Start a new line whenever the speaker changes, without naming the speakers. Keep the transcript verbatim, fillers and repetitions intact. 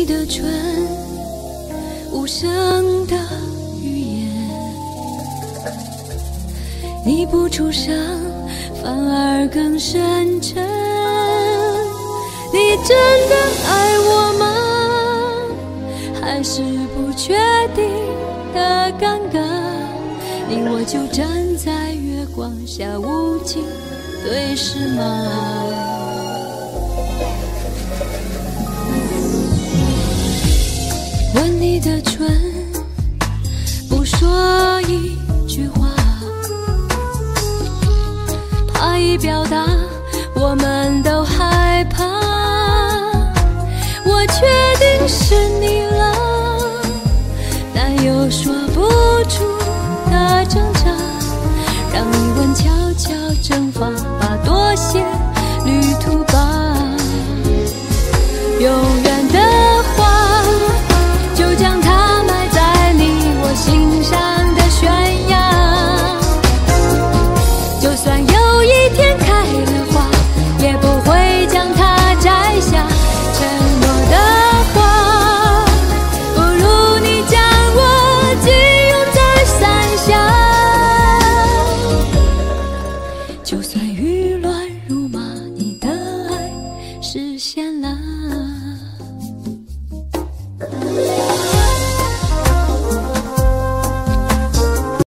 的唇，无声的语言，你不出声，反而更深沉。你真的爱我吗？还是不确定的尴尬？你我就站在月光下无尽对视吗？吻你的唇，不说一句话，怕一表达我们都害怕。我确定是你了，但又说不出的挣扎，让疑问悄悄蒸发。